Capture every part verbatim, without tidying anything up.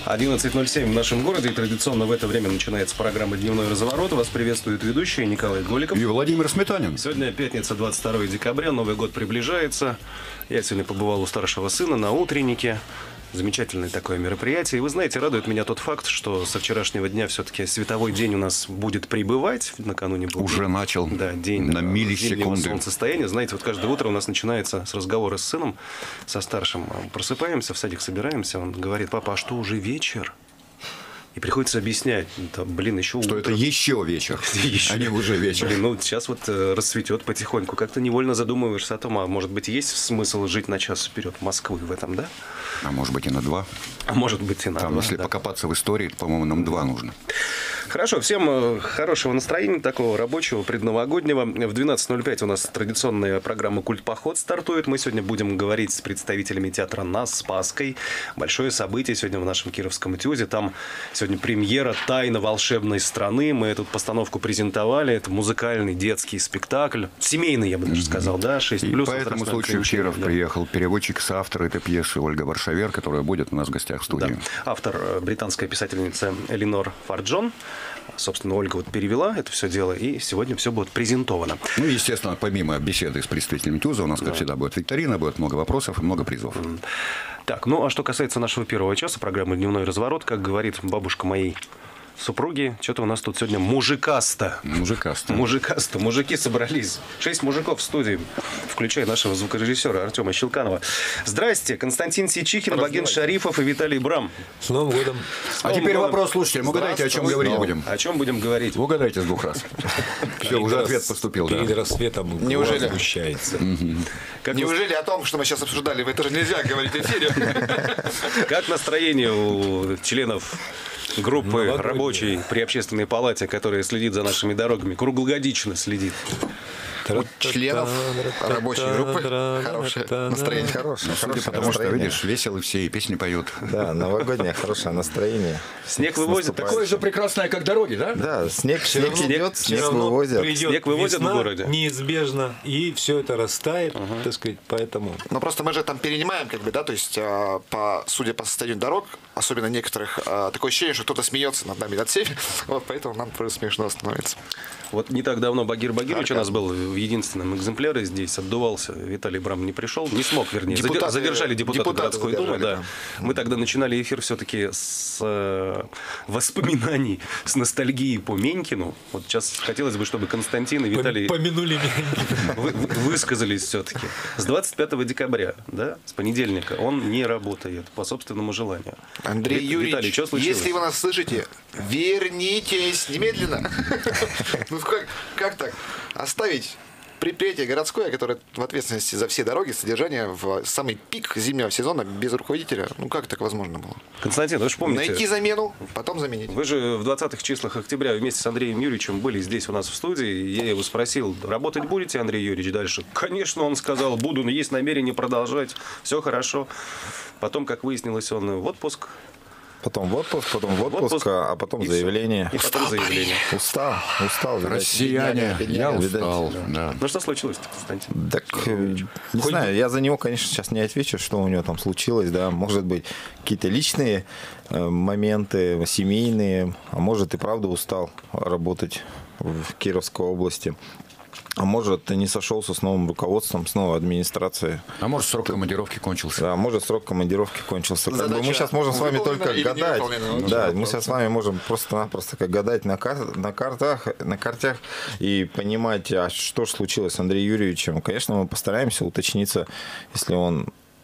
одиннадцать ноль семь в нашем городе, и традиционно в это время начинается программа «Дневной разворот». Вас приветствуют ведущие Николай Голиков и Владимир Сметанин. Сегодня пятница, двадцать второе декабря, Новый год приближается. Я сегодня побывал у старшего сына на утреннике. Замечательное такое мероприятие. И вы знаете, радует меня тот факт, что со вчерашнего дня все-таки световой день у нас будет прибывать. Накануне будет. Уже начал. Да, день на миллисекунды. Солнцестояния. Знаете, вот каждое утро у нас начинается с разговора с сыном, со старшим. Просыпаемся, в садик собираемся. Он говорит: папа, а что, уже вечер? И приходится объяснять, да, блин, еще что утро. Это еще вечер, еще. А не уже вечер. Блин, ну сейчас вот э, расцветет потихоньку. Как-то невольно задумываешься о том, а может быть есть смысл жить на час вперед Москвы в этом, да? А может быть и на два. А может быть и на Там, два. Если да. покопаться в истории, по-моему, нам два нужно. Хорошо, всем хорошего настроения, такого рабочего, предновогоднего. В двенадцать ноль пять у нас традиционная программа «Культпоход» стартует. Мы сегодня будем говорить с представителями театра «На Спасской». Большое событие сегодня в нашем Кировском ТЮЗе. Там сегодня премьера «Тайна волшебной страны». Мы эту постановку презентовали. Это музыкальный детский спектакль. Семейный, я бы даже сказал, да? шесть плюс. И по этому случаю в Киров да. приехал переводчик, соавтор этой пьесы Ольга Варшавер, которая будет у нас в гостях в студии. Да. Автор британская писательница Эленор Фарджон. Собственно, Ольга вот перевела это все дело, и сегодня все будет презентовано. Ну, естественно, помимо беседы с представителями ТЮЗа, у нас, как да. всегда, будет викторина, будет много вопросов и много призов. Так, ну, а что касается нашего первого часа программы «Дневной разворот», как говорит бабушка моей супруги, что-то у нас тут сегодня мужикасто. Мужикасто. Мужикасто. Мужики собрались. Шесть мужиков в студии, включая нашего звукорежиссера Артема Щелканова. Здрасте, Константин Сичихин, Багин Шарифов и Виталий Брам. С Новым годом. С Новым а теперь годом. Вопрос слушателям. Угадайте, о чем говорить будем. О чем будем говорить? Угадайте с двух раз. Все, уже ответ поступил. Перед рассветом неужели сгущается. Неужели о том, что мы сейчас обсуждали, это же нельзя говорить в эфире? Как настроение у членов группы ну, рабочей при общественной палате, которая следит за нашими дорогами, круглогодично следит? У членов рабочей группы хорошее настроение. Хорошее, хорошее потому что, видишь, весело все и песни поют. Да, новогоднее хорошее настроение. Снег вывозят. Такое же прекрасное, как дороги, да? Да, снег, снег идет, снег вывозят. Снег вывозят в городе. Неизбежно, и все это растает, так сказать, поэтому... Но просто мы же там перенимаем, как бы, да, то есть, по, судя по состоянию дорог, особенно некоторых, такое ощущение, что кто-то смеется над нами, над всеми, вот поэтому нам просто смешно становится. Вот не так давно Багир Багирович у нас был в единственном экземпляре здесь, отдувался. Виталий Брам не пришел, не смог, вернее. Депутаты, задержали депутата депутаты городской думы. Да. Да. Мы тогда начинали эфир все-таки с э, воспоминаний, с ностальгии по Менькину. Вот сейчас хотелось бы, чтобы Константин и Виталий помянули Менькина. Вы, высказались все-таки. С двадцать пятого декабря, да, с понедельника, он не работает по собственному желанию. Андрей Вит, Юрьевич, Виталий, что случилось? Если вы нас слышите, вернитесь немедленно. Ну как, как так? Оставить предприятие городское, которое в ответственности за все дороги, содержание в самый пик зимнего сезона без руководителя, ну как так возможно было? Константин, вы же помните... Найти замену, потом заменить. Вы же в двадцатых числах октября вместе с Андреем Юрьевичем были здесь у нас в студии. Я его спросил: работать будете, Андрей Юрьевич, дальше? Конечно, он сказал, буду, но есть намерение продолжать. Все хорошо. Потом, как выяснилось, он в отпуск. Потом в отпуск, потом в отпуск, отпуск а потом заявление. И потом заявление. Устал, устал. Россияне, я устал. Да. Да. Ну что случилось-то, Константин? Так, не Хоть знаю, бы... я за него, конечно, сейчас не отвечу, что у него там случилось, да. Может быть, какие-то личные моменты, семейные, а может и правда устал работать в Кировской области. А может, не сошелся с новым руководством, с новой администрацией. А может, срок командировки кончился. Да, может, срок командировки кончился. Как бы мы сейчас можем с вами только гадать. Да, мы сейчас с вами можем просто-напросто как гадать на, кар... на картах, на картях и понимать, а что же случилось с Андреем Юрьевичем. Конечно, мы постараемся уточниться, если он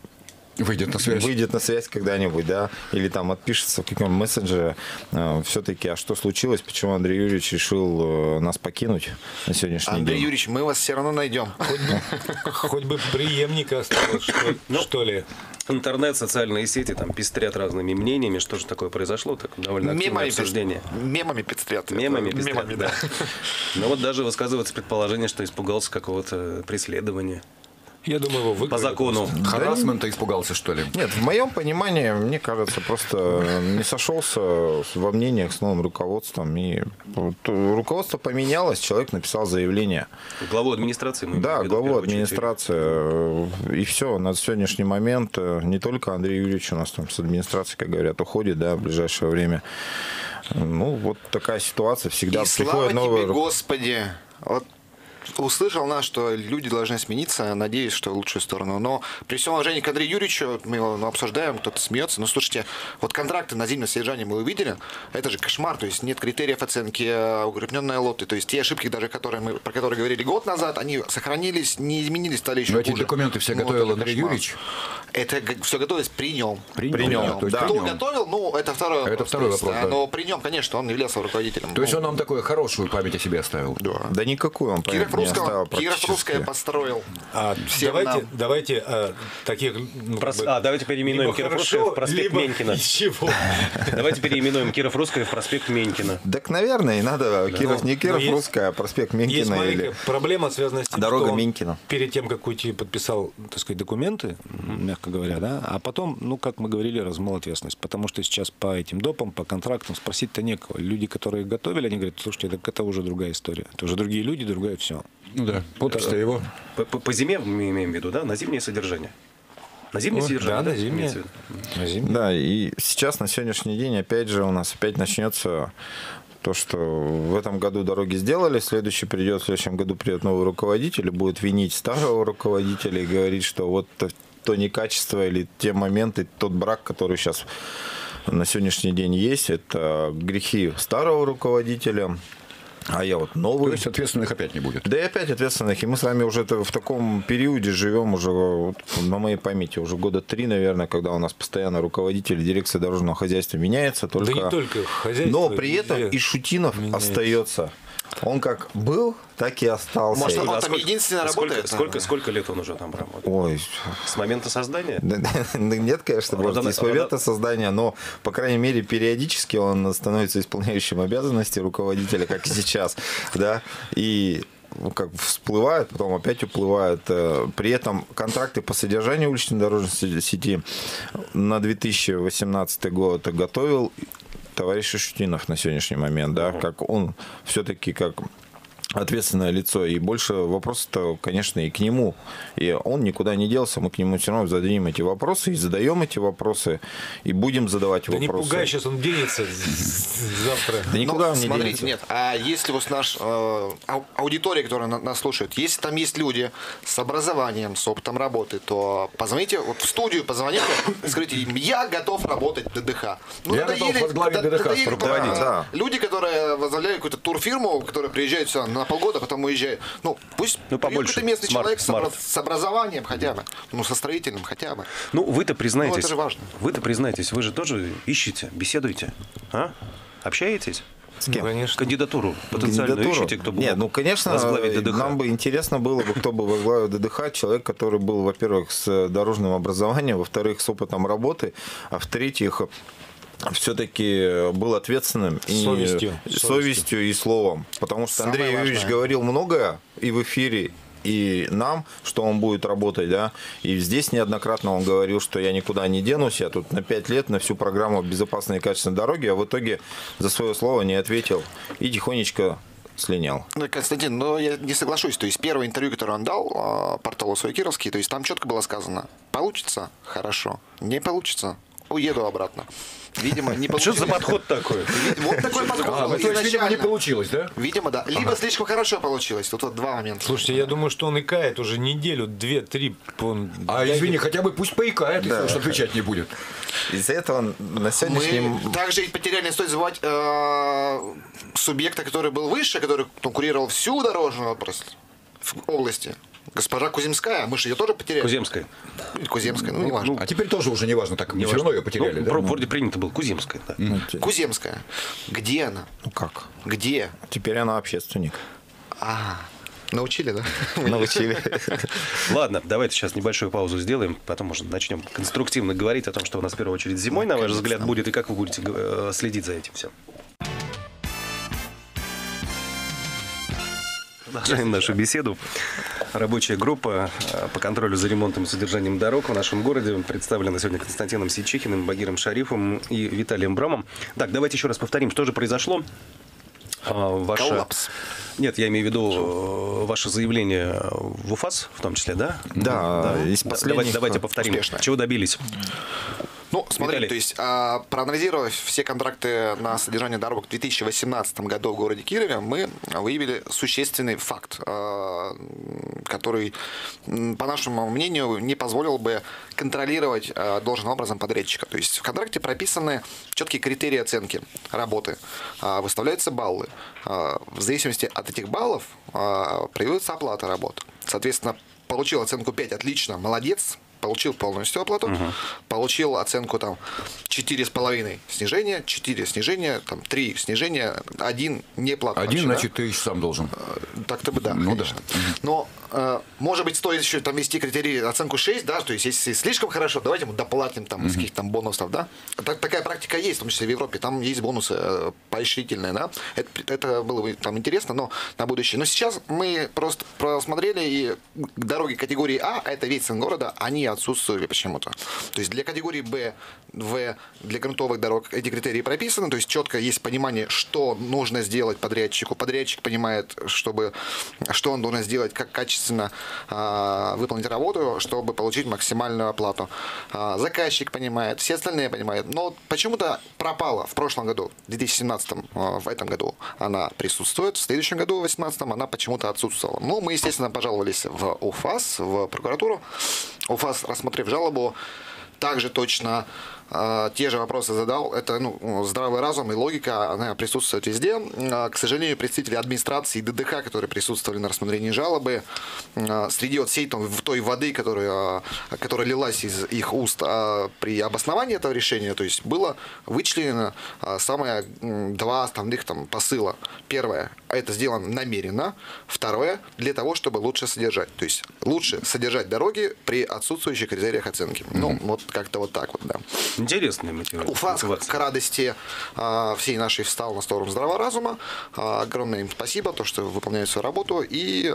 выйдет на связь. Выйдет на связь когда-нибудь, да, или там отпишется в каком-нибудь мессенджере. Все-таки, а что случилось, почему Андрей Юрьевич решил нас покинуть на сегодняшний Андрей день? Юрьевич, мы вас все равно найдем. Хоть бы, хоть бы преемника осталось, что, ну, что ли. Интернет, социальные сети там пестрят разными мнениями, что же такое произошло, так довольно активное мемами обсуждение. Мемами пестрят. Мемами пестрят, мемами, да. Но вот даже высказывается предположение, что испугался какого-то преследования. Я думаю, его выгнали. По закону. Харассмента испугался, что ли? Нет, в моем понимании, мне кажется, просто не сошелся во мнениях с новым руководством. И руководство поменялось, человек написал заявление. Главу администрации. Мы да, имеем в виду, в главу первую очередь. администрации. И все, на сегодняшний момент не только Андрей Юрьевич у нас там с администрации, как говорят, уходит, да, в ближайшее время. Ну, вот такая ситуация. Всегда И слава приходит новый тебе, руководство. Господи. Вот услышал нас, что люди должны смениться, надеюсь, что в лучшую сторону. Но при всем уважении к Андрею Юрьевичу, мы его обсуждаем, кто-то смеется. Но слушайте, вот контракты на зимнее содержание мы увидели, это же кошмар, то есть нет критериев оценки, укрепленные лоты, то есть те ошибки, даже которые мы, про которые говорили год назад, они сохранились, не изменились, стали еще Но эти хуже. документы все Ну, готовил это Андрей кошмар. Юрьевич? Это все готовилось при нем. При При нем, нем, да, то есть да. при Кто нем. готовил, ну, это второй Это вопрос. второй то есть, вопрос, а, да. Но при нем, конечно, он являлся руководителем. То есть Ну, он нам такую хорошую память о себе оставил? да. Да никакую он, Киров понятно, не оставил Русского, Киров практически. Русское построил. А, Всем давайте, нам. давайте а, таких... ну, Прос- как бы, А, давайте переименуем либо Киров хорошо, Русское в проспект либо Менькина. ничего. Давайте переименуем Киров Русское в проспект Менькина. Так, наверное, и надо Киров, Ну, не Киров но есть- Русская, а проспект Есть Менькина маленькая или... проблема, связанная с тем, Дорога что он Минкина. перед тем, как уйти, подписал, так сказать, документы, мягко говоря, да, а потом, ну, как мы говорили, размыл ответственность. Потому что сейчас по этим допам, по контрактам спросить-то некого. Люди, которые готовили, они говорят, слушайте, так это уже другая история. Это уже другие люди, другое все. Ну да, подпись-то его. По, по- по зиме мы имеем в виду, да? На зимнее содержание. На зимнее Ну, содержание? да, на зимнее. имеется в виду? На зимнее. Да, и сейчас, на сегодняшний день, опять же, у нас опять начнется то, что в этом году дороги сделали, следующий придет, в следующем году придет новый руководитель и будет винить старого руководителя и говорить, что вот то, то некачество или те моменты, тот брак, который сейчас на сегодняшний день есть, это грехи старого руководителя, а я вот То новый. есть ответственных опять не будет. Да и опять ответственных. И мы с вами уже это в таком периоде живем уже, вот, на моей памяти, уже года три, наверное, когда у нас постоянно руководитель дирекции дорожного хозяйства меняется. Только... Да не только хозяйство. Но при этом везде и Шутинов меняется. остается. Он как был, так и остался. Может, он А там сколько- единственный а сколько, работает? сколько, сколько лет он уже там работает? Ой, С момента создания? да, да, нет, конечно, может, Родона- не с момента создания, но, по крайней мере, периодически он становится исполняющим обязанности руководителя, как и сейчас, да, и ну, как всплывают, потом опять уплывают. Э, При этом контракты по содержанию уличной дорожной се- сети на две тысячи восемнадцатый год готовил товарищ Шутинов на сегодняшний момент, да, как он все-таки как ответственное лицо, и больше вопросов-то, конечно, и к нему. И он никуда не делся, мы к нему все равно зададим эти вопросы, и задаем эти вопросы, и будем задавать Да не вопросы. пугай, сейчас он денется завтра. Да никуда Ну, он не смотрите, денется. нет, а если вот наш э, ау- аудитория, которая на- нас слушает, если там есть люди с образованием, с опытом работы, то позвоните вот в студию, позвоните, скажите им, я готов работать в ДДХ. Ну, Я надоели- готов возглавить да- ДДХ, надоели, руководить. да, Да. Люди, которые возглавляют какую-то турфирму, которые приезжают сюда на полгода, потом уезжают. Ну, пусть Ну, приедет побольше. какой-то местный Смарт, человек с, смарт. обра- с образованием хотя бы, ну, со строительным хотя бы. Ну, вы-то признаетесь. Ну, это же важно. Вы-то признаетесь, вы же тоже ищете, беседуете, а? Общаетесь? С кем? Ну, конечно. Кандидатуру потенциальную Кандидатуру? ищете, кто бы Нет, мог ну, конечно, возглавить ДДХ? нам бы интересно было бы, кто бы возглавил ДДХ, человек, который был, во-первых, с дорожным образованием, во-вторых, с опытом работы, а в-третьих, все-таки был ответственным и Совестью. совестью и словом. Потому что Самое Андрей Юрьевич важное. говорил многое и в эфире, и нам, что он будет работать, да, и здесь неоднократно он говорил, что я никуда не денусь, я тут на пять лет на всю программу безопасной и качественной дороги, а в итоге за свое слово не ответил и тихонечко слинял. Ну, Константин, но я не соглашусь. То есть первое интервью, которое он дал а, порталу «Свой Кировский», то есть там четко было сказано: получится – хорошо, не получится – уеду обратно. Видимо, не Что получилось. за подход такой? Вот такой подход А, был ну, то есть, видимо, не изначально. получилось, да? Видимо, да. Либо слишком хорошо получилось. Тут вот два момента. Слушайте, я думаю, что он и кает уже неделю, две, три. Он- А извини, хотя бы пусть поикает, если уж отвечать не будет. Из-за этого на сегодняшний Мы также и потеряли, не стоит забывать, э, субъекта, который был выше, который конкурировал всю дорожную отрасль в области. Госпожа Куземская, мы же ее тоже потеряли. Куземская. Или Куземская, ну, неважно. А теперь тоже уже не важно, так все равно ее потеряли, Ну, да? про- вроде принято было Куземская, да. Куземская. Где она? Ну как? Где? Теперь она общественник. А, научили, да? Научили. Ладно, давайте сейчас небольшую паузу сделаем, потом, может, начнем конструктивно говорить о том, что у нас в первую очередь зимой, на ваш взгляд, будет, и как вы будете э, следить за этим всем. Продолжаем нашу беседу. Рабочая группа по контролю за ремонтом и содержанием дорог в нашем городе представлена сегодня Константином Сичихиным, Багиром Шарифом и Виталием Брамом. Так, давайте еще раз повторим, что же произошло. Ваше... Коллапс. Нет, я имею в виду ваше заявление в УФАС, в том числе, да? Да, да. из последних... Давайте, давайте повторим. Успешно. Чего добились? Ну, смотрите, Виталий. то есть, а, проанализировав все контракты на содержание дорог в две тысячи восемнадцатом году в городе Кирове, мы выявили существенный факт, а, который, по нашему мнению, не позволил бы контролировать а, должным образом подрядчика. То есть в контракте прописаны четкие критерии оценки работы, а, выставляются баллы. А, в зависимости от этих баллов а, проявляется оплата работы. Соответственно, получил оценку пять, отлично, молодец. Получил полностью оплату, угу. Получил оценку там четыре с половиной снижения, четыре снижения, там три снижения, один не плата. Один, вообще, значит, да? ты еще сам должен. Так-то бы да, ну, конечно. Да. Но, э, может быть, стоит еще там вести критерий оценку шесть, да, то есть если слишком хорошо, давайте ему доплатим там, mm-hmm. из каких-то там бонусов, да. Так, такая практика есть, в том числе в Европе, там есть бонусы э, поощрительные, да. Это, это было бы там интересно, но на будущее. Но сейчас мы просто просмотрели, и дороги категории А, это весь центр города, они отсутствовали почему-то. То есть для категории Б, В, для грунтовых дорог эти критерии прописаны, то есть четко есть понимание, что нужно сделать подрядчику. Подрядчик понимает, чтобы, что он должен сделать, как качественно а, выполнить работу, чтобы получить максимальную оплату. А, заказчик понимает, все остальные понимают. Но почему-то пропала в прошлом году, в две тысячи семнадцатом, а, в этом году она присутствует, в следующем году, в две тысячи восемнадцатом, она почему-то отсутствовала. Ну, мы, естественно, пожаловались в УФАС, в прокуратуру. УФАС, рассмотрев жалобу, также точно э, те же вопросы задал. Это ну, здравый разум и логика, она присутствует везде. Э, к сожалению, представители администрации и ДДХ, которые присутствовали на рассмотрении жалобы, э, среди вот всей там, той воды, которая, э, которая лилась из их уст э, при обосновании этого решения, то есть было вычленено э, самое э, два основных там, посыла. Первое, это сделано намеренно. Второе, для того, чтобы лучше содержать. То есть лучше содержать дороги при отсутствующих критериях оценки. Mm-hmm. Ну, вот как-то вот так вот, да. Интересная мотивация. УФАС, к радости а, всей нашей, встал на сторону здравого разума. А, огромное им спасибо, то, что выполняют свою работу, и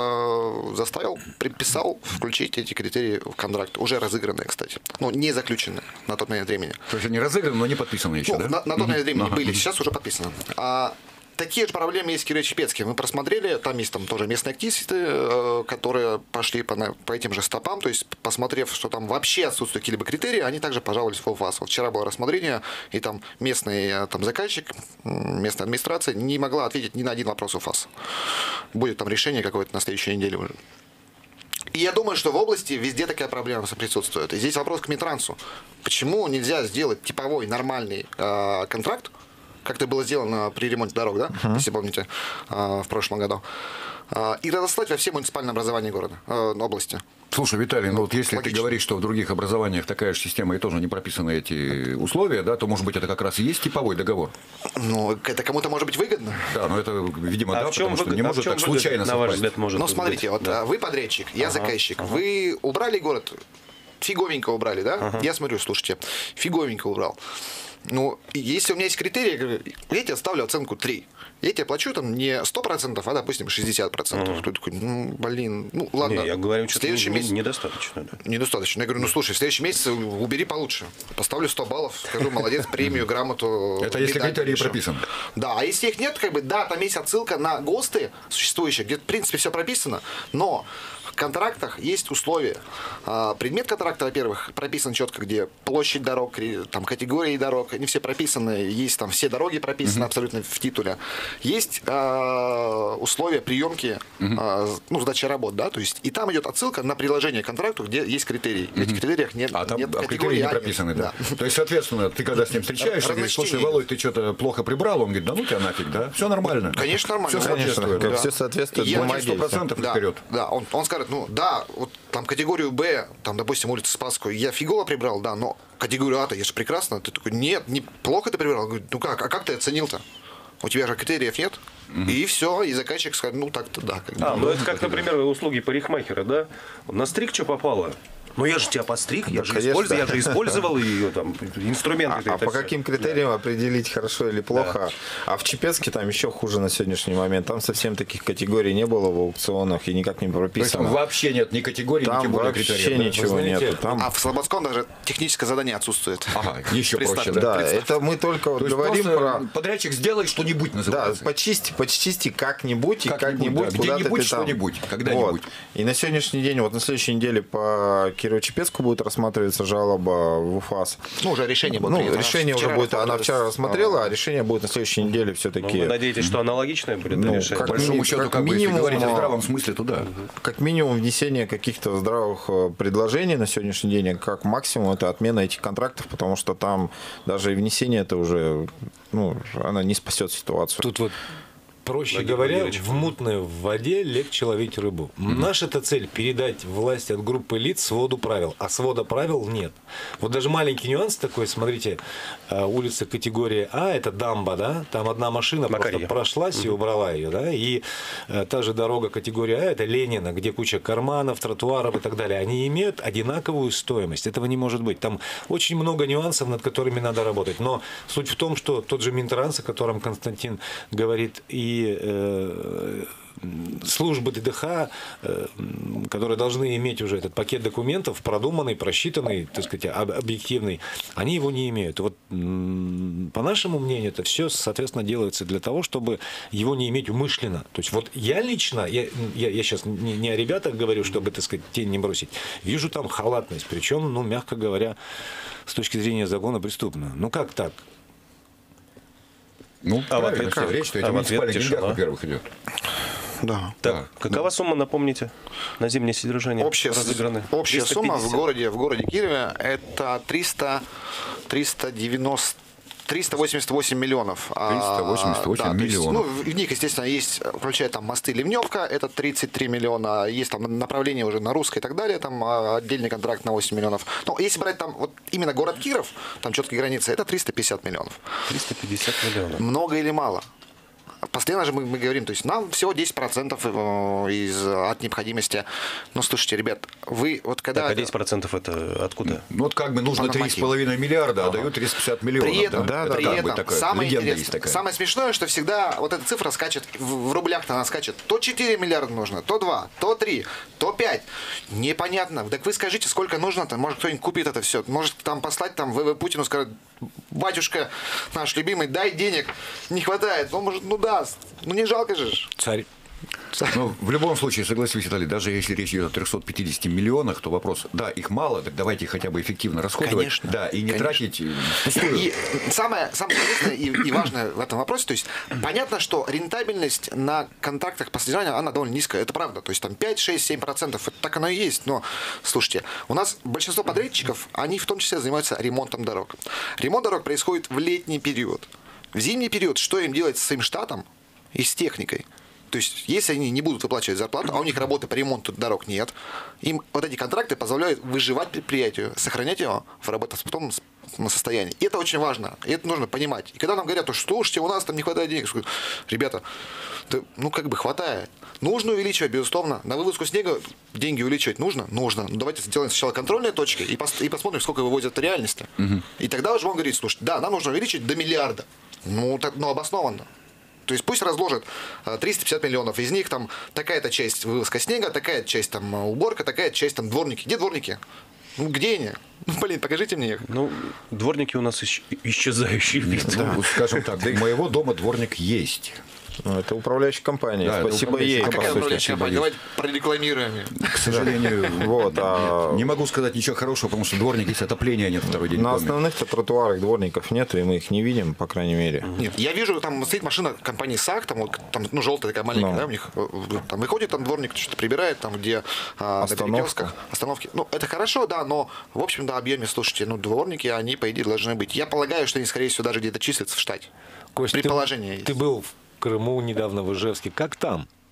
а, заставил, предписал включить эти критерии в контракт. Уже разыгранные, кстати. Ну, не заключенные на тот момент времени. То есть они разыграны, но не подписаны еще, ну, да? На, на тот момент времени ага. были, сейчас уже подписаны. А, Такие же проблемы есть в Кирово-Чепецке. Мы просмотрели, там есть там тоже местные активисты, которые пошли по, по этим же стопам, то есть посмотрев, что там вообще отсутствуют какие-либо критерии, они также пожаловались в УФАС. Вот вчера было рассмотрение, и там местный там, заказчик, местная администрация не могла ответить ни на один вопрос УФАС. Будет там решение какое-то на следующей неделе уже. И я думаю, что в области везде такая проблема присутствует. И здесь вопрос к Минтрансу. Почему нельзя сделать типовой нормальный э, контракт, как это было сделано при ремонте дорог, да, uh-huh. если помните, в прошлом году, и разослать во все муниципальные образования города, области. Слушай, Виталий, ну вот если логично. Ты говоришь, что в других образованиях такая же система и тоже не прописаны эти условия, да, то, может быть, это как раз и есть типовой договор? Ну, это кому-то может быть выгодно. Да, но это, видимо, а да, в чем потому что выгод... не может а так случайно выгод, совпасть. на ваш взгляд, может Ну, смотрите, быть, вот да. вы подрядчик, я ага, заказчик, ага. Вы убрали город, фиговенько убрали, да? Ага. Я смотрю, слушайте, фиговенько убрал. Ну, если у меня есть критерии, я, говорю, я тебе ставлю оценку три. Я тебе плачу там не сто процентов, а, допустим, шестьдесят процентов. Кто такой, ну, блин, ну, ладно. Не, я говорю, что следующий не, месяц... недостаточно. Да. Недостаточно. Я говорю, ну, слушай, в следующем месяце убери получше. Поставлю сто баллов, скажу, молодец, премию, грамоту. Это если критерии прописаны. Да, а если их нет, как бы, да, там есть отсылка на ГОСТы существующие, где, в принципе, все прописано, но в контрактах есть условия. Предмет контракта, во-первых, прописан четко, где площадь дорог, там категории дорог, они все прописаны, есть там все дороги прописаны uh-huh. абсолютно в титуле. Есть э, условия приемки, uh-huh. э, ну, сдачи работ, да, то есть и там идет отсылка на приложение к контракту, где есть критерии. В uh-huh. этих критериях нет, а там нет а категории. Критерии не прописаны, да. да. То есть, соответственно, ты когда с ним встречаешься, говоришь, слушай, Володь, ты что-то плохо прибрал, он говорит, да ну тебя нафиг, да, все нормально. Конечно, нормально. Все соответствует. Конечно, да. все соответствует Я бумаге. сто процентов да, вперед. Да, он, он скажет, ну да, вот там категорию Б, там, допустим, улица Спасскую, я фигово прибрал, да, но категорию А-то, я же прекрасно. Ты такой, нет, не, плохо ты прибрал. Говорит, ну как, а как ты оценил-то? У тебя же критериев нет. Mm-hmm. И все, и заказчик скажет, ну так-то да. Как а, ну это как, например, услуги парикмахера, да? На стриг что попало? Ну я же тебя постриг, я, Да, же, конечно. использовал, я же использовал и там, инструменты. А, а это по всё. каким критериям определить, хорошо или плохо? А в Чепецке там еще хуже на сегодняшний момент. Там совсем таких категорий не было в аукционах и никак не То есть там прописано. вообще нет ни категории, ни Там тем более вообще критериев. да? ничего Вы знаете, нету. Там, А в Слободском даже техническое задание отсутствует. Ага, еще проще, Представь, да? да, представь. это мы только вот То есть говорим просто про... подрядчик сделай что-нибудь Да, называется. почисти, почисти как-нибудь и Как-нибудь, как-нибудь да, куда-то где-нибудь ты там. что-нибудь, когда-нибудь. Вот. И на сегодняшний день, вот на следующей неделе по Кирово-Чепецку будет рассматриваться жалоба в УФАС. Ну, уже решение будет Ну, принято. решение уже Вчера будет, она рассматривалось. вчера рассмотрела, а решение будет на следующей неделе Ну, все-таки. вы надеетесь, что аналогичное будет Ну, решение? как По большому ми- счету, как как бы, если минимум, говорить о а, здравом смысле, то да. Как минимум внесение каких-то здравых э, предложений на сегодняшний день, а как максимум это отмена этих контрактов, потому что там даже и внесение это уже, ну, она не спасет ситуацию. Тут вот, проще Владимир говоря, Владимирович. в мутной воде легче ловить рыбу. Наша-то цель – передать власть от группы лиц своду правил, а свода правил нет. Вот даже маленький нюанс такой, смотрите, э, улица категории А – это дамба, да, там одна машина Макарья. просто прошлась и убрала ее, да, и э, та же дорога категории А – это Ленина, где куча карманов, тротуаров и так далее. Они имеют одинаковую стоимость, этого не может быть. Там очень много нюансов, над которыми надо работать. Но суть в том, что тот же Минтранс, о котором Константин говорит, и э, службы ДДХ, э, которые должны иметь уже этот пакет документов, продуманный, просчитанный, так сказать, об- объективный, они его не имеют. Вот, м, по нашему мнению, это все, соответственно, делается для того, чтобы его не иметь умышленно. То есть вот я лично, я, я, я сейчас не, не о ребятах говорю, чтобы, так сказать, тень не бросить, вижу там халатность, причем, ну, мягко говоря, с точки зрения закона преступно. Ну как так? Ну, А в правильно, ответ что как? речь-то А это в в ответ муниципальных деньгах, тишина. во-первых, идет. Да. Так, какова сумма, напомните, на зимнее содержание Общая, разыграны? общая триста сумма в пятьдесят. городе, в городе Кирове это триста, триста девяносто триста восемьдесят восемь миллионов. А, триста восемьдесят восемь да, то есть, миллионов. ну, в них, естественно, есть, включая там мосты Ливневка, это тридцать три миллиона, есть там направление уже на Русское и так далее, там а, отдельный контракт на восемь миллионов. Но если брать там вот именно город Киров, там четкие границы, это триста пятьдесят миллионов. триста пятьдесят миллионов. Много или мало? Постоянно же мы, мы говорим, то есть нам всего десять процентов из, от необходимости. Но слушайте, ребят, вы вот когда... Так, а десять процентов это откуда? Ну, вот как бы нужно По три с нормативу. половиной миллиарда, а дают триста пятьдесят миллионов. При этом, да? при Это как бы этом такая самое, легенда есть интересное, такая. самое смешное, что всегда вот эта цифра скачет, в, в рублях-то она скачет. То четыре миллиарда нужно, то два, то три, то пять. Непонятно. Так вы скажите, сколько нужно-то? Может, кто-нибудь купит это все? Может, там послать там ВВ Путину, сказать, батюшка наш любимый, дай денег, не хватает. Ну, может, ну даст. Ну, не жалко же. Царь. Ну, в любом случае, согласись, Виталий, даже если речь идет о трехстах пятидесяти миллионах, то вопрос, да, их мало, так давайте их хотя бы эффективно расходовать. Конечно, Да, и не конечно. тратить впустую. И самое, самое интересное и, и важное в этом вопросе, то есть понятно, что рентабельность на контрактах по содержанию, она довольно низкая, это правда. То есть там пять, шесть, семь процентов, это так оно и есть. Но, слушайте, у нас большинство подрядчиков, они в том числе занимаются ремонтом дорог. Ремонт дорог происходит в летний период. В зимний период что им делать с своим штатом и с техникой? То есть, если они не будут выплачивать зарплату, а у них работы по ремонту дорог нет, им вот эти контракты позволяют выживать предприятию, сохранять его в работоспособном состоянии. И это очень важно, и это нужно понимать. И когда нам говорят, что слушайте, у нас там не хватает денег, я говорю, ребята, да, ну как бы хватает. Нужно увеличивать, безусловно. На вывозку снега деньги увеличивать нужно? Нужно. Ну давайте сделаем сначала контрольные точки и, пос- и посмотрим, сколько вывозят в реальности. Угу. И тогда уже он говорит, слушай, да, нам нужно увеличить до миллиарда. Ну, так, ну обоснованно. То есть пусть разложат триста пятьдесят миллионов, из них там такая-то часть вывозка снега, такая-то часть там уборка, такая-то часть там дворники. Где дворники? Ну где они? Ну блин, покажите мне их. Ну, дворники у нас ищ- исчезающий вид. Ну, скажем так, у моего дома дворник есть. Ну, это управляющая компания. Да, это Спасибо управляющая ей, А по какая сути. управляющая компания? Давайте прорекламируем ее. К сожалению, Вот, а не могу сказать ничего хорошего, потому что дворник есть, отопления нет второй день в на доме. основных-то тротуарах дворников нет, и мы их не видим, по крайней мере. Нет, я вижу, там стоит машина компании САК, там, вот, там ну, желтая такая маленькая, Ну. да, у них э, там выходит там дворник, что-то прибирает, там, где а, на Остановка. перекрестках, остановки. Ну, это хорошо, да, но, в общем, да, объеме, слушайте, ну, дворники, они, по идее, должны быть. Я полагаю, что они, скорее всего, даже где-то числятся в штате. Кость, Предположение ты, есть. ты был в Крыму недавно, в Ижевске. Как там?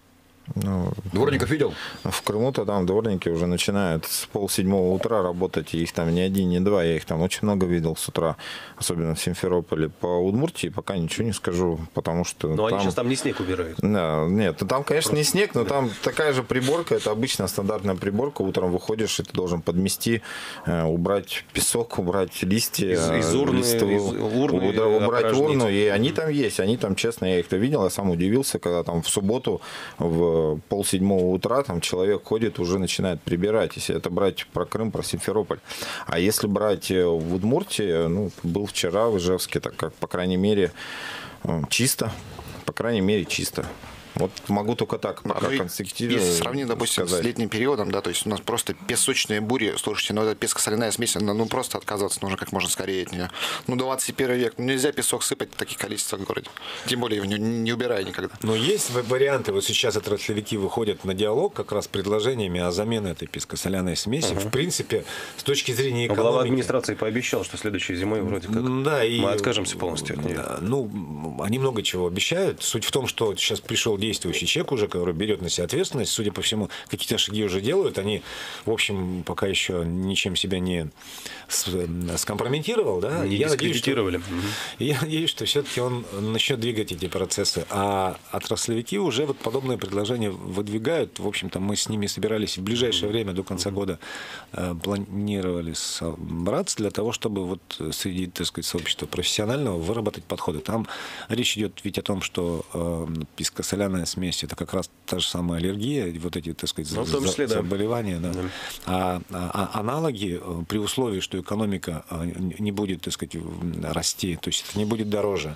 Ну, Дворников видел? в Крыму-то там дворники уже начинают с полседьмого утра работать, и их там не один, не два, я их там очень много видел с утра, особенно в Симферополе. По Удмуртии пока ничего не скажу, потому что Но там... они сейчас там не снег убирают. Да, нет, ну там, конечно, Просто... не снег, но там такая же приборка, это обычная стандартная приборка, утром выходишь, и ты должен подмести, э, убрать песок, убрать листья, из, из урны, листву, из урны да, убрать опорожнить. урну, и они там есть, они там, честно, я их-то видел, я сам удивился, когда там в субботу в полседьмого утра там человек ходит, уже начинает прибирать, если это брать про Крым, про Симферополь. А если брать в Удмуртии, ну, был вчера в Ижевске, так как, по крайней мере, чисто, по крайней мере, чисто. Вот могу только так пока ну, конструктивно если сравнить, допустим, сказать. с летним периодом, да, то есть у нас просто песочные бури, слушайте, ну это песко-соляная смесь, ну просто отказываться нужно как можно скорее от нее. Ну двадцать первый век, ну нельзя песок сыпать в таких количествах в городе, тем более его не, не убирая никогда. Но есть варианты, вот сейчас отраслевики выходят на диалог как раз с предложениями о замене этой песко-соляной смеси. Uh-huh. В принципе, с точки зрения экономики... Глава администрации пообещал, что следующей зимой вроде как да, и... мы откажемся полностью от нее. Да, ну, они много чего обещают. Суть в том, что сейчас пришел действующий ЧЕК уже, который берет на себя ответственность, судя по всему, какие-то шаги уже делают. Они, в общем, пока еще ничем себя не скомпрометировал, да. Не и я надеюсь, что, угу. я надеюсь, что все-таки он начнет двигать эти процессы. А отраслевики уже вот подобные предложения выдвигают. В общем-то, мы с ними собирались в ближайшее время, до конца года, э, планировали собраться для того, чтобы вот среди, так сказать, сообщества профессионального выработать подходы. Там речь идет ведь о том, что э, песко-соляная смесь — это как раз та же самая аллергия, вот эти, так сказать, ну, в том числе, заболевания. Да. Да. А, а, а аналоги, при условии, что экономика не будет, так сказать, расти, то есть это не будет дороже,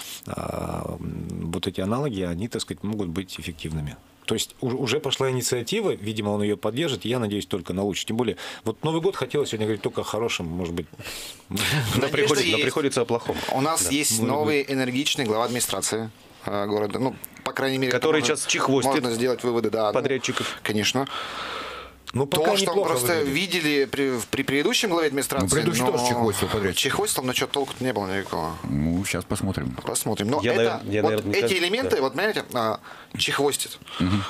а, вот эти аналоги, они, так сказать, могут быть эффективными. То есть уже пошла инициатива, видимо, он ее поддержит, и я надеюсь только на лучшее. Тем более, вот Новый год хотелось сегодня говорить только о хорошем, может быть. Но приходится о плохом. У нас есть новый энергичный глава администрации города, ну, по крайней мере, который сейчас чехвостит можно сделать выводы, да, подрядчиков. Ну, конечно. Ну, пока то, что мы просто выглядит. видели при, при предыдущем главе администрации. Ну, предыдущий но... тоже чехвостил подрядчик. Чехвостил, но что толку-то не было никакого. Ну, сейчас посмотрим. Посмотрим. Но Я, это, я, вот наверное, эти кажется, элементы, да. вот, понимаете, а, чехвостит.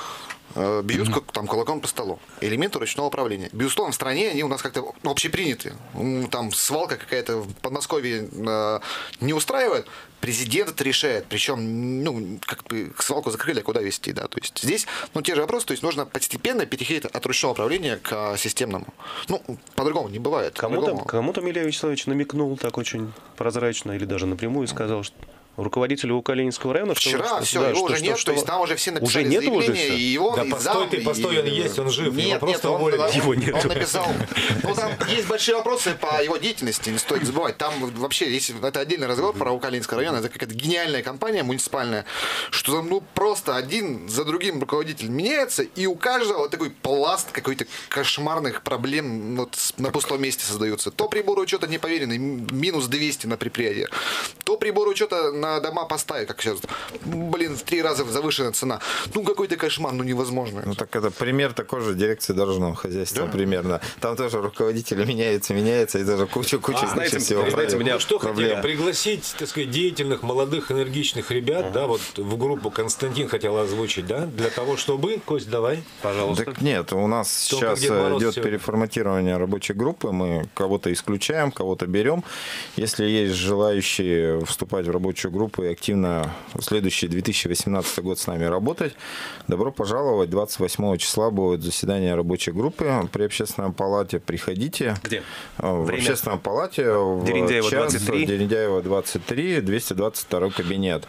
Угу. Бьют угу. там кулаком по столу. Элементы ручного управления. Безусловно, в стране они у нас как-то общеприняты. Там свалка какая-то в Подмосковье э, не устраивает. Президент это решает. Причем, ну, как бы свалку закрыли, а куда везти, да. То есть здесь, ну, те же вопросы. То есть нужно постепенно переходить от ручного управления к системному. Ну, по-другому не бывает. Кому-то, кому-то Илья Вячеславович намекнул так очень прозрачно или даже напрямую сказал, что руководителю Калининского района. Вчера что, все, да, его что, уже что, нет, что, то есть там уже все написали уже нету заявление, уже и его, да и постой зам, ты, постой, и... он есть, он жив, нет, его просто нет, уволили. Он, его нет. Он написал, ну там есть большие вопросы по его деятельности, не стоит забывать. Там вообще, если это отдельный разговор про Калининский район, это какая-то гениальная компания муниципальная, что там ну просто один за другим руководитель меняется, и у каждого вот такой пласт какой-то кошмарных проблем вот на пустом месте создаются. То прибор учета не поверенный, минус двести на предприятии, то прибор учета на дома поставить, как сейчас. Блин, в три раза завышенная цена. Ну, какой-то кошмар, ну, невозможно. Ну, так это пример такой же дирекции дорожного хозяйства, да? Примерно. Там тоже руководители меняются, меняются, и даже куча-куча а, знаете, всего. знаете, меня ну, что проблем. хотели? Пригласить, так сказать, деятельных, молодых, энергичных ребят, uh-huh. да, вот в группу Константин хотел озвучить, да, для того, чтобы... Кость, давай, пожалуйста. Так нет, у нас Только сейчас идет сегодня. переформатирование рабочей группы, мы кого-то исключаем, кого-то берем. Если есть желающие вступать в рабочую группу и активно в следующий две тысячи восемнадцатый год с нами работать, добро пожаловать. двадцать восьмого числа будет заседание рабочей группы при Общественной палате. Приходите. Где? В Время? Общественной палате. Дерендяева, в час, двадцать три. Дерендяева, двадцать три, двести двадцать второй кабинет.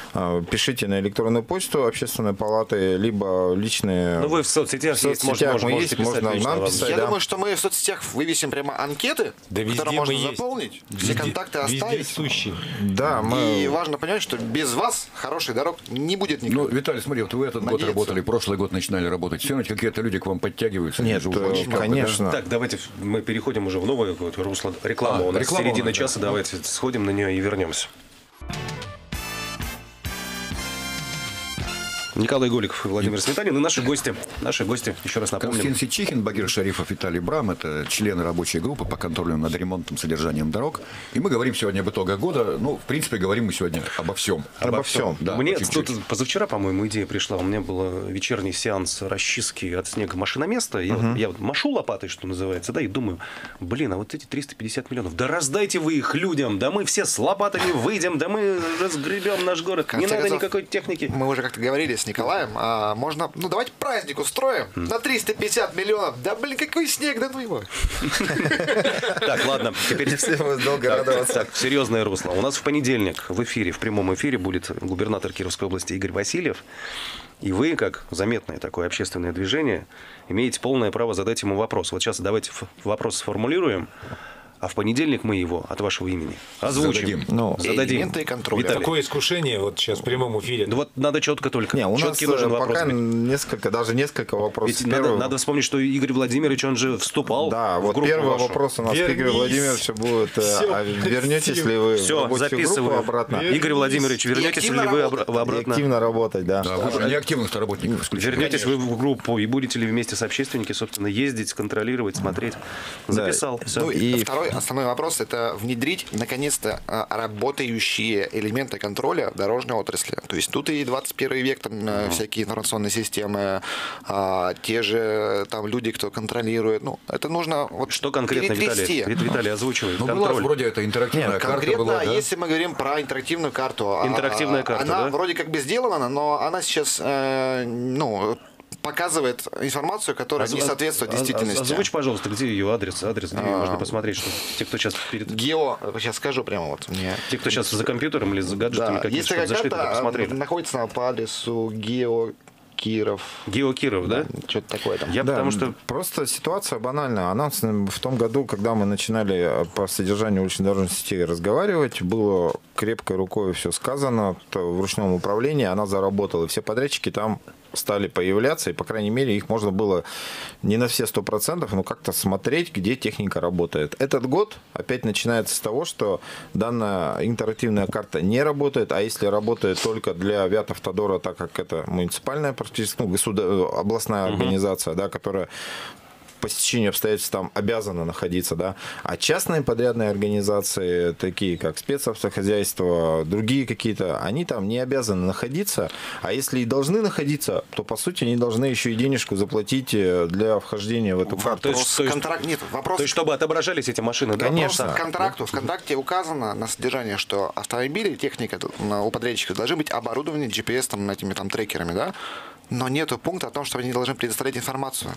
Пишите на электронную почту Общественной палаты, либо личные... Ну, вы в соцсетях, в соцсетях есть, мы можете есть, можно писать нам писать. Я да. думаю, что мы в соцсетях вывесим прямо анкеты, да которые можно есть. заполнить, Везде, все контакты оставить. сущие. Да, мы... И важно понять, что без вас хороших дорог не будет никаких. Ну, Виталий, смотри, вот вы этот Надеяться. год работали, прошлый год начинали работать. Все равно какие-то люди к вам подтягиваются. Нет, уже очень конечно. много, Так, давайте мы переходим уже в новое русло. Реклама А, у нас реклама середина у нас, часа. да. Давайте сходим на нее и вернемся. Николай Голиков и Владимир Сметанин. И наши гости, наши гости, еще раз напомним. Константин Сичихин, Багир Шарифов, Виталий Брам. Это члены рабочей группы по контролю над ремонтом, содержанием дорог. И мы говорим сегодня об итогах года. Ну, в принципе, говорим мы сегодня обо всем. Обо, обо всем. Да, Мне тут позавчера, по-моему, идея пришла. У меня был вечерний сеанс расчистки от снега машиноместа. Я, uh-huh. вот, я вот машу лопатой, что называется, да, и думаю, блин, а вот эти триста пятьдесят миллионов, да раздайте вы их людям, да мы все с лопатами выйдем, да мы разгребем наш город. Не надо никакой техники. Мы уже как-то говорили с Николаем, а можно, ну давайте праздник устроим mm. на триста пятьдесят миллионов. Да блин, какой снег, да ну его. Так, ладно, теперь долго радоваться. Серьезное русло. У нас в понедельник в эфире, в прямом эфире будет губернатор Кировской области Игорь Васильев. И вы, как заметное такое общественное движение, имеете полное право задать ему вопрос. Вот сейчас давайте вопрос сформулируем. А в понедельник мы его от вашего имени озвучим. Зададим. Ну, Зададим. Элементы контроля. Виталий. Такое искушение вот сейчас в прямом эфире. Да вот надо четко только. Не, у Четкий нас нужен пока вопрос. несколько, даже несколько вопросов. Ведь надо, надо вспомнить, что Игорь Владимирович, он же вступал Да, в вот группу первый вашу. вопрос у нас Вернись. к Игорю Владимировичу будет. Всё, А вернетесь ли вы в Все, рабочую группу записываю. обратно? Игорь Владимирович, вернетесь ли вы обра- И обратно? активно работать, да. Да, вы же неактивных работников исключили. Вернетесь вы в группу и будете ли вместе с общественниками, собственно, ездить, контролировать, смотреть? Записал. Все. Ну и Второй основной вопрос – это внедрить, наконец-то, работающие элементы контроля дорожной отрасли. То есть тут и двадцать первый век, там uh-huh. всякие информационные системы, а, те же там люди, кто контролирует. Ну, это нужно вот Что конкретно, перетрясти. Виталий? Виталий, озвучивай. Ну, была Контроль. вроде это интерактивная Нет, карта конкретно, была, да? если мы говорим про интерактивную карту, а, Интерактивная карта, она да? вроде как бы сделана, но она сейчас, э, ну, показывает информацию, которая Оз- не соответствует оз- действительности. Озвучь, пожалуйста, где ее адрес, адрес, где ее можно посмотреть, что те, кто сейчас перед... Гео, сейчас скажу прямо вот мне. Те, кто сейчас за компьютером или за гаджетами Да, какими-то, есть чтобы такая зашли, туда карта, посмотрели. находится по адресу Гео Киров. Гео Киров, да? Что-то такое там. Я Да, потому что... просто ситуация банальная. Она в том году, когда мы начинали по содержанию улично-дорожной сети разговаривать, было крепкой рукой все сказано, в ручном управлении она заработала. И все подрядчики там стали появляться, и, по крайней мере, их можно было не на все сто процентов, но как-то смотреть, где техника работает. Этот год опять начинается с того, что данная интерактивная карта не работает, а если работает только для Вятавтодора, так как это муниципальная, практически, ну, государ... областная uh-huh. организация, да, которая по стечению обстоятельств там обязаны находиться, да, а частные подрядные организации, такие как спецавтохозяйство, другие какие-то, они там не обязаны находиться, а если и должны находиться, то по сути они должны еще и денежку заплатить для вхождения в эту карту. То есть, Вопрос то есть- контракт... Нет, вопрос... То есть, чтобы отображались эти машины, да? Конечно. Вопрос к контракту. В контракте указано на содержание, что автомобили, техника у подрядчиков должны быть оборудованы джи пи эс там, этими там трекерами, да? Но нету пункта о том, что они должны предоставлять информацию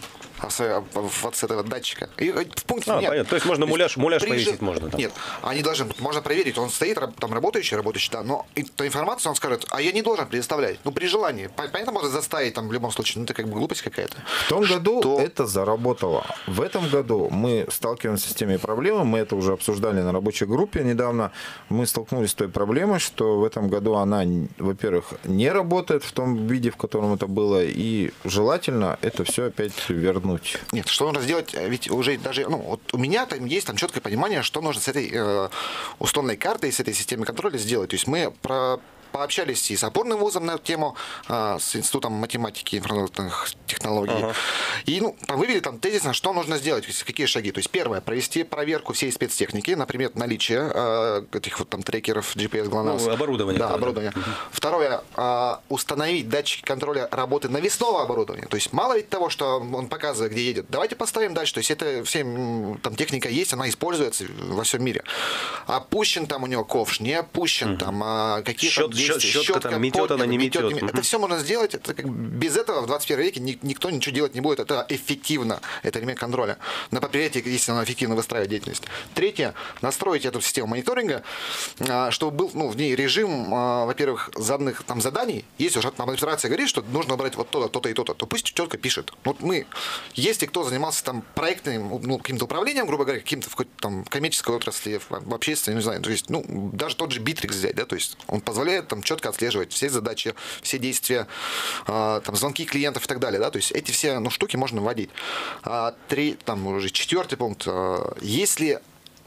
вот с этого датчика. И в пункте А, нет. понятно. То есть можно муляж, муляж при повесить же- можно там. Нет, они должны, можно проверить, он стоит, раб- там работающий, работающий, да, но эту информацию он скажет, а я не должен предоставлять. Ну, при желании. Пон- Понятно, можно заставить там в любом случае, ну, это как бы глупость какая-то. В том году Что- это заработало. В этом году мы сталкиваемся с теми проблемами, мы это уже обсуждали на рабочей группе недавно, мы столкнулись с той проблемой, что в этом году она, во-первых, не работает в том виде, в котором это было, и желательно это все опять вернуть. Нет, что нужно сделать, ведь уже даже, ну, вот у меня там есть там четкое понимание, что нужно с этой э, условной картой, с этой системой контроля сделать. То есть мы про пообщались и с опорным вузом на эту тему, а, с Институтом математики и информационных технологий. Ага. И ну, там вывели там тезисно, что нужно сделать, то есть какие шаги. То есть первое, провести проверку всей спецтехники, например, наличие а, этих вот там трекеров, джи пи эс, ГЛОНАСС. Ну, оборудование. Да, тоже. оборудование. Второе, а, установить датчики контроля работы навесного оборудования. То есть мало ведь того, что он показывает, где едет. Давайте поставим дальше. То есть это все, м, там техника есть, она используется во всем мире. Опущен там у него ковш, не опущен там, а, какие Щет- там действия. щет- щетка там метет, она не метет. Это Мгм. все можно сделать. Это как, без этого в двадцать первом веке ни- никто ничего делать не будет. Это эффективно. Это элемент контроля. На предприятии, если оно эффективно выстраивает деятельность. Третье. Настроить эту систему мониторинга, а, чтобы был ну, в ней режим, а, во-первых, заданных там заданий. Если уже там администрация говорит, что нужно убрать вот то-то, то-то и то-то, то пусть четко пишет. Вот мы, если кто занимался там проектным, ну, каким-то управлением, грубо говоря, каким-то в какой-то там коммерческой отрасли, в, в общественной, не знаю, то есть, ну, даже тот же Битрикс взять, да, то есть он позволяет там четко отслеживать все задачи, все действия, а, там, звонки клиентов и так далее, да, то есть эти все, ну, штуки можно вводить. А, три, там, уже четвертый пункт. А, если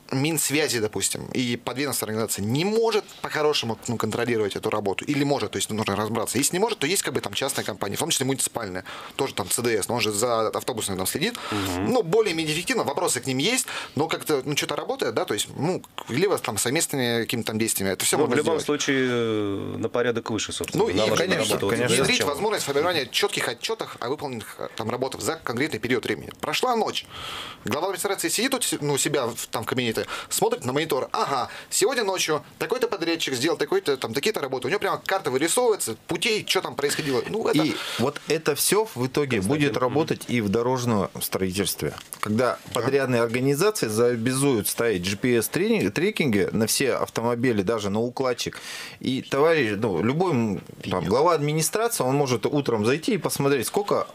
Минсвязи, допустим, и подведомственная организация не может по-хорошему ну, контролировать эту работу, или может, то есть нужно разбираться. Если не может, то есть как бы там частная компания, в том числе муниципальная, тоже там ЦДС, но он же за автобусами там следит. Угу. Ну, более-менее эффективно, вопросы к ним есть, но как-то, ну, что-то работает, да, то есть, ну, либо там совместными какими-то там действиями, это все ну, можно в любом сделать. случае на порядок выше, собственно. Ну, и, конечно, работу, конечно. Внедрить вот возможность формирования четких отчетов о выполненных там работах за конкретный период времени. Прошла ночь. Глава администрации сидит у ну, себя в, там, в кабинете, смотрит на монитор. Ага, сегодня ночью такой-то подрядчик сделал такой-то, там, такие-то работы. У него прямо карта вырисовывается, путей, что там происходило. Ну, это... И вот это все в итоге Кстати, будет работать и в дорожном строительстве. Когда подрядные организации заобязуют ставить джи пи эс-трекинги на все автомобили, даже на укладчик. И товарищ, ну, любой там, глава администрации, он может утром зайти и посмотреть, сколько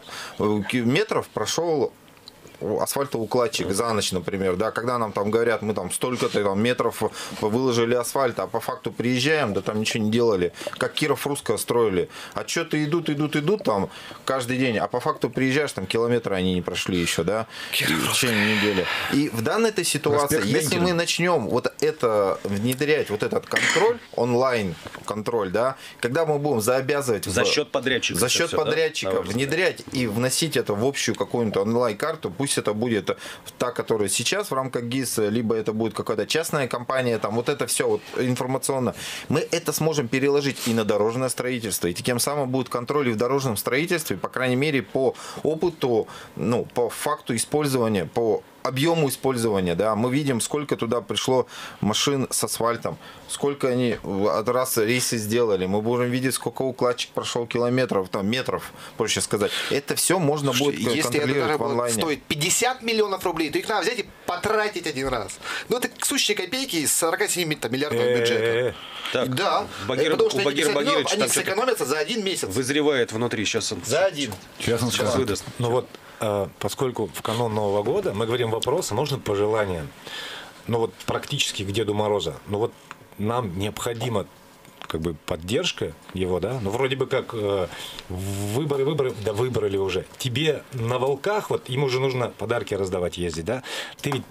метров прошел асфальтоукладчик за ночь, например, да, когда нам там говорят, мы там столько-то там, метров выложили асфальта, а по факту приезжаем, да там ничего не делали, как Киров-Русско строили. Отчеты идут, идут, идут там каждый день, а по факту приезжаешь, там километры они не прошли еще, да, в течение недели. И в данной этой ситуации, Проспект если Ленина. Мы начнем вот это внедрять, вот этот контроль, онлайн-контроль, да, когда мы будем заобязывать... За в, счет подрядчика. За счет все, подрядчика да? внедрять и вносить это в общую какую-то онлайн-карту, пусть это будет та, которая сейчас в рамках ГИС, либо это будет какая-то частная компания, там вот это все вот информационно. Мы это сможем переложить и на дорожное строительство, и тем самым будет контроль и в дорожном строительстве, по крайней мере, по опыту, ну, по факту использования, по объему использования, да, мы видим, сколько туда пришло машин с асфальтом, сколько они от раз рейсы сделали, мы будем видеть, сколько укладчик прошел километров, там, метров, проще сказать. Это все можно Слушайте, будет если контролировать это в онлайне. Стоит пятьдесят миллионов рублей, то их надо взять и потратить один раз. Ну, это сущие копейки из сорока семи миллиардов бюджета. Так, да, Багир, потому что у Багира Багировича они сэкономятся за один месяц. Вызревает внутри, сейчас он, за один. Сейчас он сейчас выдаст. Ну вот, поскольку в канун Нового года мы говорим вопросы, можно пожелания. Ну вот практически к Деду Мороза. Ну вот нам необходимо как бы поддержка его, да, ну вроде бы как э, выборы, выборы, да выбрали уже. Тебе на волках, вот ему же нужно подарки раздавать, ездить, да, ты ведь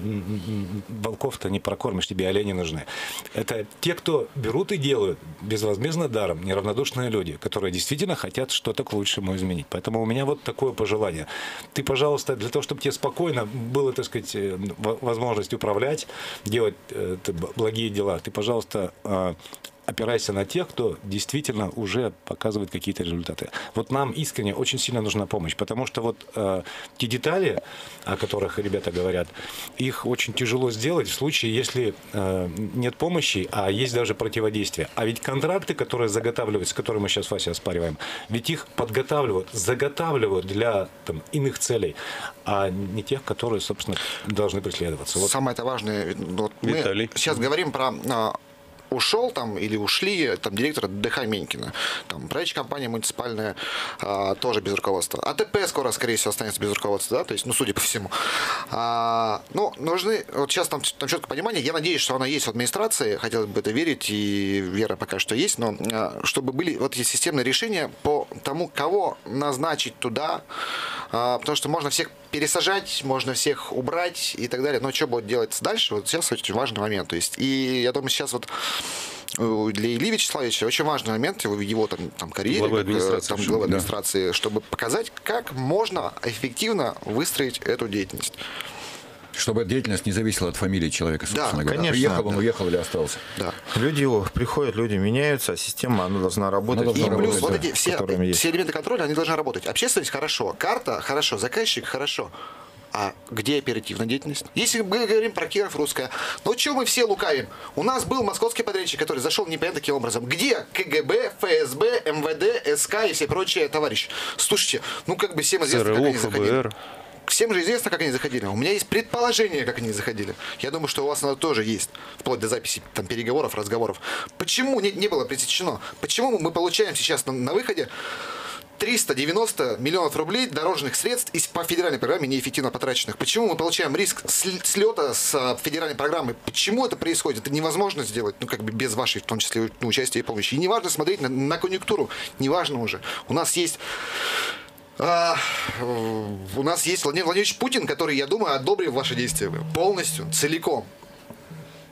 волков-то не прокормишь, тебе олени нужны. Это те, кто берут и делают безвозмездно даром, неравнодушные люди, которые действительно хотят что-то к лучшему изменить. Поэтому у меня вот такое пожелание. Ты, пожалуйста, для того, чтобы тебе спокойно было, так сказать, возможность управлять, делать э, благие дела, ты, пожалуйста, э, опирайся на тех, кто действительно уже показывает какие-то результаты. Вот нам искренне очень сильно нужна помощь, потому что вот э, те детали, о которых ребята говорят, их очень тяжело сделать в случае, если э, нет помощи, а есть даже противодействие. А ведь контракты, которые заготавливаются, которые мы сейчас, Вася, оспариваем, ведь их подготавливают, заготавливают для там, иных целей, а не тех, которые, собственно, должны преследоваться. Вот. Самое это важное, вот мы сейчас говорим про... ушел там или ушли там директора ДХ Менькина, там управляющая компания муниципальная а, тоже без руководства. АТП скоро, скорее всего, останется без руководства, да, то есть, ну, судя по всему. А, ну, нужны, вот сейчас там, там четкое понимание, я надеюсь, что оно есть в администрации, хотелось бы это верить, и вера пока что есть, но а, чтобы были вот эти системные решения по тому, кого назначить туда, а, потому что можно всех пересажать, можно всех убрать и так далее. Но что будет делать дальше? Вот сейчас очень важный момент. То есть, и я думаю, сейчас вот для Ильи Вячеславовича очень важный момент в его там, там карьере, главы администрации, там, главы администрации, да. чтобы показать, как можно эффективно выстроить эту деятельность. Чтобы деятельность не зависела от фамилии человека, собственно да, говоря. Конечно, приехал он, да. уехал или остался. Да. Люди приходят, люди меняются, а система она должна работать. Она должна и плюс работать, вот да, эти все, все элементы контроля, они должны работать. Общественность хорошо, карта хорошо, заказчик хорошо. А где оперативная деятельность? Если мы говорим про Киров-Русско, ну что мы все лукавим? У нас был московский подрядчик, который зашел непонятно каким образом. Где КГБ, ФСБ, МВД, СК и все прочие товарищи? Слушайте, ну как бы всем известно, как они заходили. Всем же известно, как они заходили. У меня есть предположение, как они заходили. Я думаю, что у вас оно тоже есть, вплоть до записи там, переговоров, разговоров. Почему не, не было пресечено? Почему мы получаем сейчас на, на выходе триста девяносто миллионов рублей дорожных средств из по федеральной программе неэффективно потраченных? Почему мы получаем риск слета с федеральной программы? Почему это происходит? Это невозможно сделать, ну, как бы без вашей, в том числе, ну, участия и помощи. И неважно смотреть на, на конъюнктуру, неважно уже. У нас есть... А, у нас есть Владимир Владимирович Путин, который, я думаю, одобрил ваши действия полностью, целиком.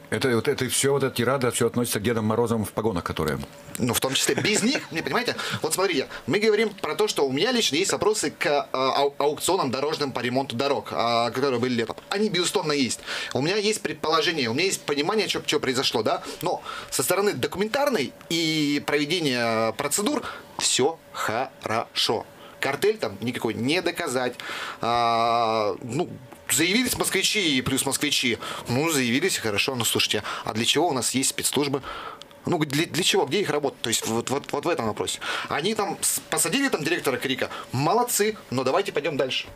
Это вот это все, вот эта тирада, все относится к Дедам Морозам в погонах, которые... Ну, в том числе без них, не понимаете? Вот смотрите, мы говорим про то, что у меня лично есть вопросы к а, ау- аукционам дорожным по ремонту дорог, а, которые были летом. Они, безусловно, есть. У меня есть предположение, у меня есть понимание, что, что произошло, да? Но со стороны документарной и проведения процедур все хорошо. Картель там никакой не доказать. А, ну, заявились москвичи плюс москвичи. Ну, заявились, хорошо. Ну, слушайте, а для чего у нас есть спецслужбы? Ну, для, для чего? Где их работа? То есть вот, вот, вот в этом вопросе. Они там посадили там директора КРИКа. Молодцы, но давайте пойдем дальше.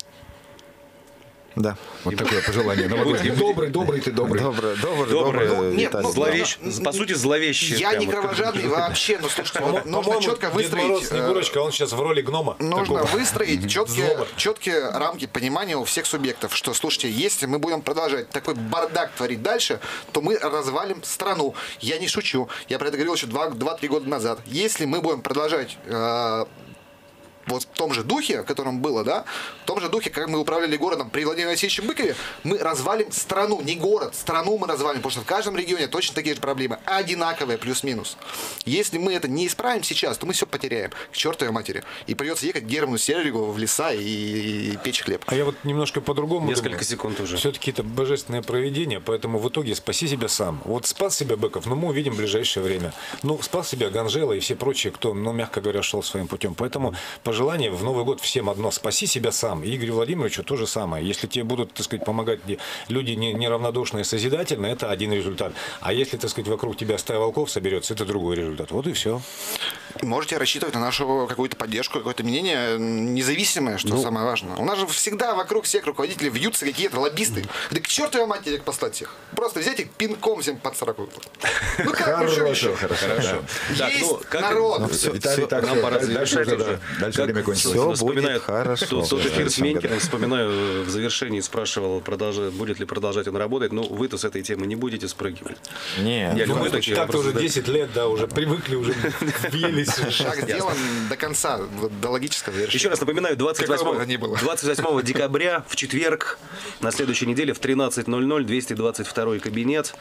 Да. Вот такое пожелание. Добрый, добрый ты, добрый. Добрый, добрый, Добрый. добрый. Нет, Виталий. ну, Зловещ... По сути, зловещий. Я не прямо. кровожадный вообще, но слушайте, вот нужно По-моему, четко Дед Мороз выстроить. Снегурочка, он сейчас в роли гнома. Нужно такого. выстроить четкие, Злого. четкие рамки понимания у всех субъектов, что, слушайте, если мы будем продолжать такой бардак творить дальше, то мы развалим страну. Я не шучу. Я про это говорил еще два-три года назад. Если мы будем продолжать э, вот в том же духе, в котором было, да, в том же духе, как мы управляли городом при Владимире Васильевиче Быкове, мы развалим страну, не город, страну мы развалим, потому что в каждом регионе точно такие же проблемы, одинаковые, плюс-минус. Если мы это не исправим сейчас, то мы все потеряем, к чертовой матери. И придется ехать к Герману Серегову в леса и, и печь хлеб. А я вот немножко по-другому Несколько думаю. секунд уже. Все-таки это божественное провидение, поэтому в итоге спаси себя сам. Вот спас себя Быков, но мы увидим в ближайшее время. Ну, спас себя Ганжела и все прочие, кто, ну, мягко говоря, шел своим путем. Поэтому пожелание в Новый год всем одно: спаси себя сам. И Игорю Владимировичу то же самое. Если тебе будут, так сказать, помогать люди не- неравнодушные, созидательные, это один результат. А если, так сказать, вокруг тебя стая волков соберется, это другой результат. Вот и все. Можете рассчитывать на нашу какую-то поддержку, какое-то мнение независимое, что самое важное. У нас же всегда вокруг всех руководителей вьются какие-то лоббисты. Да к чертовой матери их послать всех. Просто взять их пинком всем под сороку. Ну как, ну что еще? Хорошо. Так, Есть ну, как- народ. Виталий, так, Нам пора дальше завершать уже, уже. да, дальше Как время кончилось. Всё вспоминаю будет хорошо. Тот, тот эфир с Да, Менькиным, вспоминаю, в завершении спрашивал, продолжает, будет ли продолжать он работать. Ну, вы-то с этой темы не будете спрыгивать. Нет. Я люблю Ну, такие так-то вопросы уже задать. десять лет, да, уже привыкли, уже въелись. Шаг сделан до конца, вот до логического завершения. Еще раз напоминаю, двадцать восьмого, Какого бы то ни было. двадцать восьмого декабря в четверг на следующей неделе в тринадцать ноль ноль двести двадцать второй кабинет.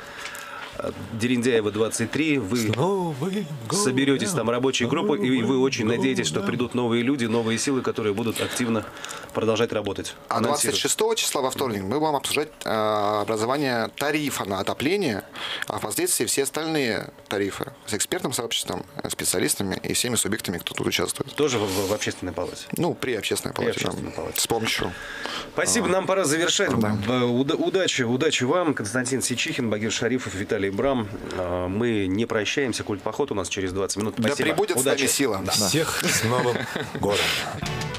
Дерендяева двадцать три, вы Новый год. соберетесь там рабочей группой, и вы очень надеетесь, что придут новые люди, новые силы, которые будут активно продолжать работать. А Анонсируют. двадцать шестого числа во вторник мы будем обсуждать э, образование тарифа на отопление, а впоследствии все остальные тарифы с экспертным сообществом, специалистами и всеми субъектами, кто тут участвует. Тоже в, в- в общественной палате. Ну, при общественной палате. да. общественной палате. С помощью. Спасибо, нам пора завершать. Б- уда- Удачи, удачи вам, Константин Сичихин, Багир Шарифов, Виталий Брам. А, Мы не прощаемся. Культпоход у нас через двадцать минут. Да Спасибо. пребудет с нами Удачи. сила. Всех с Новым годом.